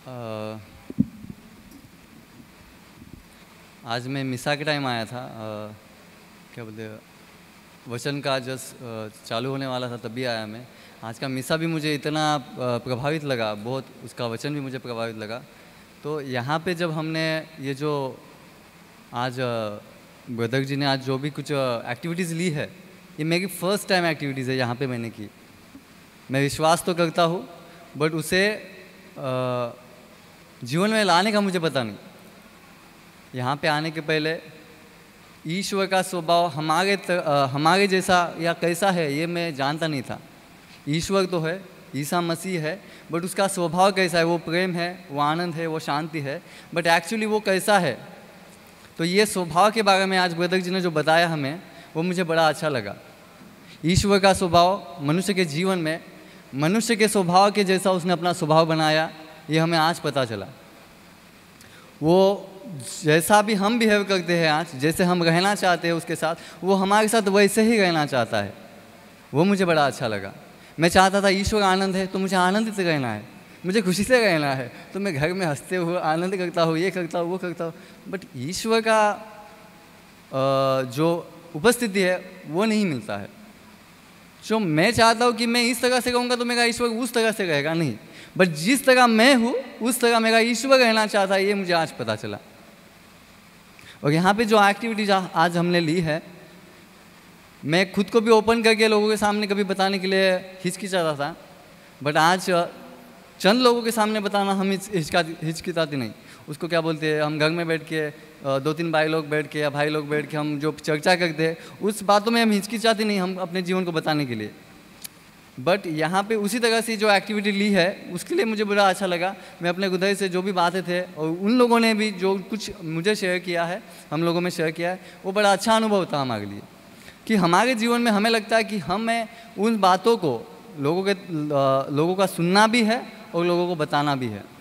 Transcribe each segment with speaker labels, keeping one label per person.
Speaker 1: अ, आज मैं मिसा के टाइम आया था। क्या बोलते हैं, वचन का जस्ट चालू होने वाला था तभी आया मैं। आज का मिसा भी मुझे इतना प्रभावित लगा, बहुत उसका वचन भी मुझे प्रभावित लगा। तो यहाँ पे जब हमने ये जो आज ब्रदर जी ने आज जो भी कुछ एक्टिविटीज़ ली है, ये मेरी फर्स्ट टाइम एक्टिविटीज़ है यहाँ पे मैंने की। मैं विश्वास तो करता हूँ बट उसे जीवन में लाने का मुझे पता नहीं। यहाँ पे आने के पहले ईश्वर का स्वभाव हमारे जैसा या कैसा है ये मैं जानता नहीं था। ईश्वर तो है, ईसा मसीह है, बट उसका स्वभाव कैसा है, वो प्रेम है, वो आनंद है, वो शांति है, बट एक्चुअली वो कैसा है। तो ये स्वभाव के बारे में आज ब्रदर जी ने जो बताया हमें, वो मुझे बड़ा अच्छा लगा। ईश्वर का स्वभाव मनुष्य के जीवन में मनुष्य के स्वभाव के जैसा उसने अपना स्वभाव बनाया, ये हमें आज पता चला। वो जैसा भी हम बिहेव करते हैं आज, जैसे हम रहना चाहते हैं उसके साथ, वो हमारे साथ वैसे ही रहना चाहता है। वो मुझे बड़ा अच्छा लगा। मैं चाहता था ईश्वर आनंद है तो मुझे आनंदित रहना है, मुझे खुशी से रहना है, तो मैं घर में हंसते हुए आनंद करता हूँ, ये करता हूँ, वो करता हूँ। बट ईश्वर का जो उपस्थिति है वो नहीं मिलता है। जो मैं चाहता हूँ कि मैं इस तरह से रहूँगा तो मेरा ईश्वर उस तरह से रहेगा, नहीं, बट जिस तरह मैं हूँ उस तरह मेरा ईश्वर रहना चाहता है, ये मुझे आज पता चला। और यहाँ पे जो एक्टिविटीज आज हमने ली है, मैं खुद को भी ओपन करके लोगों के सामने कभी बताने के लिए हिचकिचाता था, बट आज चंद लोगों के सामने बताना हम हिचकिचाते नहीं। उसको क्या बोलते हैं, हम घर में बैठ के 2-3 भाई लोग बैठ के या भाई लोग बैठ के हम जो चर्चा करते हैं उस बातों में हम हिचकिचाते नहीं, हम अपने जीवन को बताने के लिए। बट यहाँ पे उसी तरह से जो एक्टिविटी ली है उसके लिए मुझे बड़ा अच्छा लगा। मैं अपने हृदय से जो भी बातें थे और उन लोगों ने भी जो कुछ मुझे शेयर किया है, हम लोगों में शेयर किया है, वो बड़ा अच्छा अनुभव था हमारे लिए। कि हमारे जीवन में हमें लगता है कि हमें उन बातों को लोगों का सुनना भी है और लोगों को बताना भी है।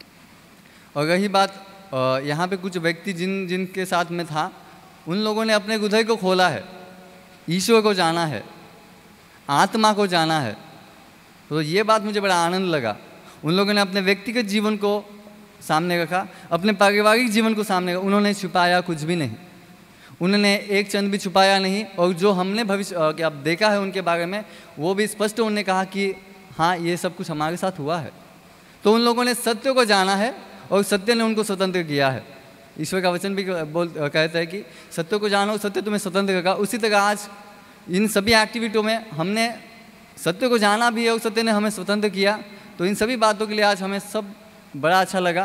Speaker 1: और रही बात यहाँ पे कुछ व्यक्ति जिनके साथ में था, उन लोगों ने अपने हृदय को खोला है, ईश्वर को जाना है, आत्मा को जाना है। तो ये बात मुझे बड़ा आनंद लगा। उन लोगों ने अपने व्यक्तिगत जीवन को सामने रखा, अपने पारिवारिक जीवन को सामने रखा। उन्होंने छुपाया कुछ भी नहीं, उन्होंने एक चंद भी छुपाया नहीं। और जो हमने भविष्य क्या देखा है उनके बारे में, वो भी स्पष्ट उन्होंने कहा कि हाँ ये सब कुछ हमारे साथ हुआ है। तो उन लोगों ने सत्य को जाना है और सत्य ने उनको स्वतंत्र किया है। ईश्वर का वचन भी कहता है कि सत्य को जानो, सत्य तुम्हें स्वतंत्र करेगा। उसी तरह आज इन सभी एक्टिविटियों में हमने सत्य को जाना भी है और सत्य ने हमें स्वतंत्र किया। तो इन सभी बातों के लिए आज हमें सब बड़ा अच्छा लगा।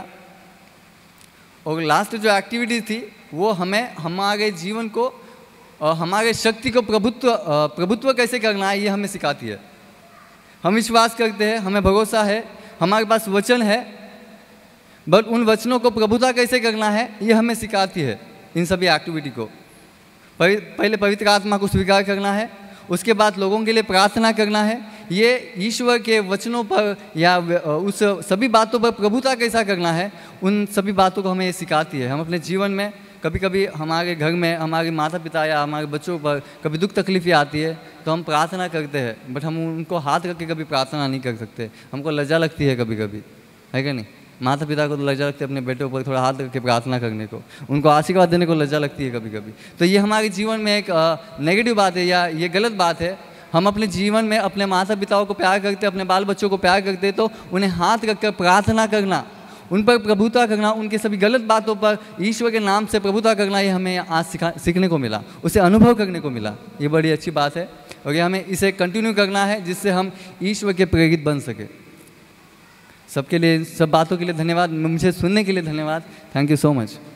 Speaker 1: और लास्ट जो एक्टिविटी थी वो हमें हमारे जीवन को हमारे शक्ति को प्रभुत्व कैसे करना है ये हमें सिखाती है। हम विश्वास करते हैं, हमें भरोसा है, हमारे पास वचन है, बट उन वचनों को प्रभुता कैसे करना है ये हमें सिखाती है इन सभी एक्टिविटी को। पहले पवित्र आत्मा को स्वीकार करना है, उसके बाद लोगों के लिए प्रार्थना करना है। ये ईश्वर के वचनों पर या उस सभी बातों पर प्रभुता कैसा करना है, उन सभी बातों को हमें ये सिखाती है। हम अपने जीवन में कभी कभी हमारे घर में हमारे माता पिता या हमारे बच्चों पर कभी दुख तकलीफ़ें आती है तो हम प्रार्थना करते हैं, बट हम उनको हाथ रख के कभी प्रार्थना नहीं कर सकते। हमको लज्जा लगती है कभी कभी, है क्या नहीं? माता पिता को तो लज्जा लगती है अपने बेटों पर थोड़ा हाथ रख के प्रार्थना करने को, उनको आशीर्वाद देने को लज्जा लगती है कभी कभी। तो ये हमारे जीवन में एक नेगेटिव बात है या ये गलत बात है। हम अपने जीवन में अपने माता पिताओं को प्यार करते, अपने बाल बच्चों को प्यार करते, तो उन्हें हाथ रख कर प्रार्थना करना, उन पर प्रभुता करना, उनके सभी गलत बातों पर ईश्वर के नाम से प्रभुता करना, ये हमें आज सीखने को मिला, उसे अनुभव करने को मिला। ये बड़ी अच्छी बात है और ये हमें इसे कंटिन्यू करना है जिससे हम ईश्वर के प्रेरित बन सके। सबके लिए, सब बातों के लिए धन्यवाद, मुझे सुनने के लिए धन्यवाद। Thank you so much.